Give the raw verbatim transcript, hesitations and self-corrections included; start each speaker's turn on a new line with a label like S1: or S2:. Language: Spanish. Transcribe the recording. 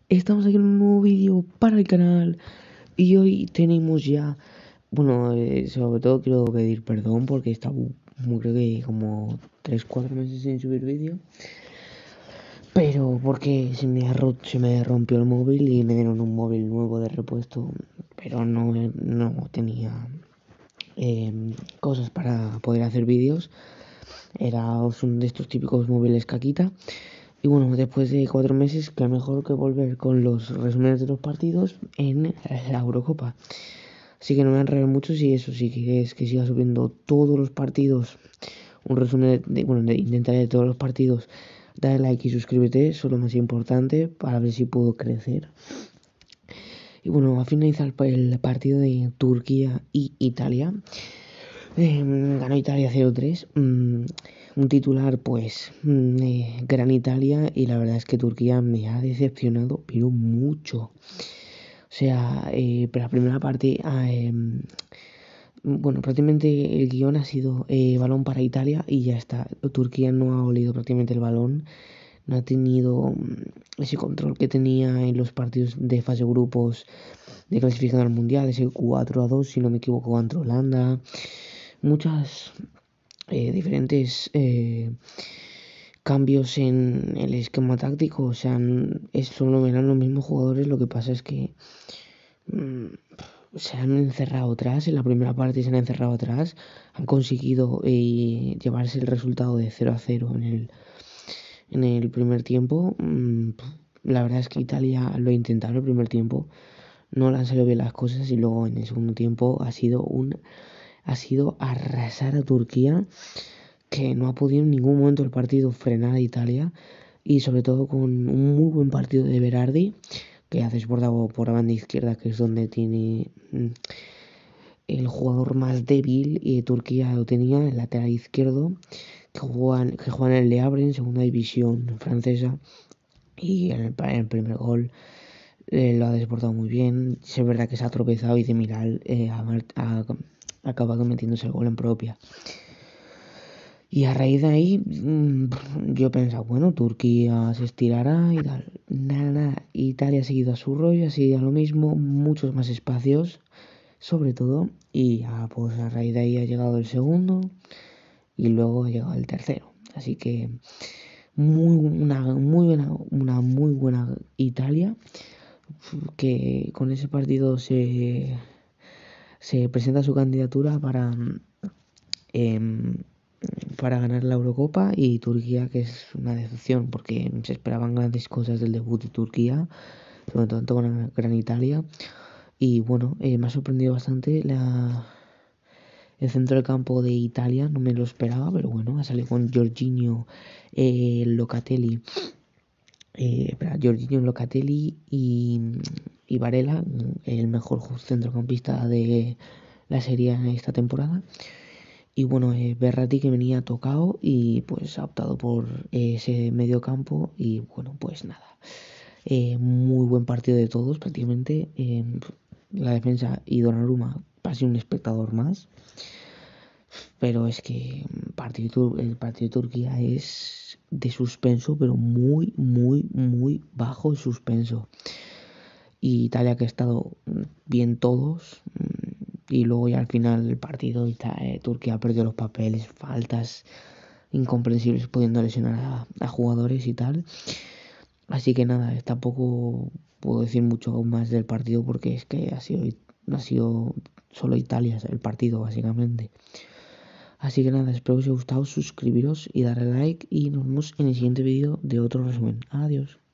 S1: Estamos aquí en un nuevo vídeo para el canal y hoy tenemos ya, bueno, eh, sobre todo quiero pedir perdón porque estaba muy, creo que como tres cuatro meses sin subir vídeo, pero porque se me, ro se me rompió el móvil y me dieron un móvil nuevo de repuesto, pero no, no tenía eh, cosas para poder hacer vídeos. Era un de estos típicos móviles caquita. Y bueno, después de cuatro meses, qué mejor que volver con los resúmenes de los partidos en la Eurocopa. Así que no me voy a enredar mucho si eso, si quieres que siga subiendo todos los partidos, un resumen de, bueno, de, intentaré de todos los partidos, dale like y suscríbete, eso es lo más importante para ver si puedo crecer. Y bueno, a finalizar el partido de Turquía y Italia. Eh, ganó Italia cero tres. Mm, un titular, pues, mm, eh, Gran Italia. Y la verdad es que Turquía me ha decepcionado, pero mucho. O sea, eh, pero la primera parte, ah, eh, bueno, prácticamente el guión ha sido eh, balón para Italia y ya está. Turquía no ha olido prácticamente el balón. No ha tenido mm, ese control que tenía en los partidos de fase grupos de clasificación al mundial, ese cuatro a dos, si no me equivoco, contra Holanda. Muchas eh, diferentes eh, cambios en el esquema táctico. O sea, es, solo eran los mismos jugadores. Lo que pasa es que mmm, se han encerrado atrás. En la primera parte se han encerrado atrás. Han conseguido eh, llevarse el resultado de cero a cero en el, en el primer tiempo. Mm, la verdad es que Italia lo intentaron el primer tiempo. No le han salido bien las cosas y luego en el segundo tiempo ha sido un ha sido arrasar a Turquía, que no ha podido en ningún momento el partido frenar a Italia, y sobre todo con un muy buen partido de Berardi, que ha desbordado por la banda izquierda, que es donde tiene el jugador más débil, y Turquía lo tenía, el lateral izquierdo, que juega, que juega en el Le Havre, en segunda división francesa, y en el, en el primer gol eh, lo ha desbordado muy bien. Es verdad que se ha tropezado y de Miral eh, ha, ha, ha acabado metiéndose el gol en propia. Y a raíz de ahí, mmm, yo he pensado, bueno, Turquía se estirará y tal. Nada, nada. Italia ha seguido a su rollo, ha seguido a lo mismo, muchos más espacios, sobre todo. Y ya, pues a raíz de ahí ha llegado el segundo y luego ha llegado el tercero. Así que muy una muy buena, una muy buena Italia, que con ese partido se, se presenta su candidatura para eh, para ganar la Eurocopa, y Turquía, que es una decepción porque se esperaban grandes cosas del debut de Turquía, sobre todo con Gran Italia. Y bueno, eh, me ha sorprendido bastante la, el centro del campo de Italia, no me lo esperaba, pero bueno, ha salido con Jorginho, eh, Locatelli, eh, espera, Jorginho, Locatelli y, y Varela, el mejor centrocampista de la serie en esta temporada. Y bueno, eh, Berratti, que venía tocado y pues ha optado por eh, ese medio campo. Y bueno, pues nada, eh, muy buen partido de todos prácticamente. Eh, la defensa y Donnarumma, casi un espectador más. Pero es que partido, el partido de Turquía es de suspenso, pero muy, muy, muy bajo suspenso. Y Italia, que ha estado bien todos, y luego ya al final del partido eh, Turquía perdió los papeles, faltas incomprensibles, pudiendo lesionar a, a jugadores y tal. Así que nada, tampoco puedo decir mucho más del partido porque es que ha sido, ha sido solo Italia el partido básicamente. Así que nada, espero que os haya gustado, suscribiros y darle like, y nos vemos en el siguiente vídeo de otro resumen. Adiós.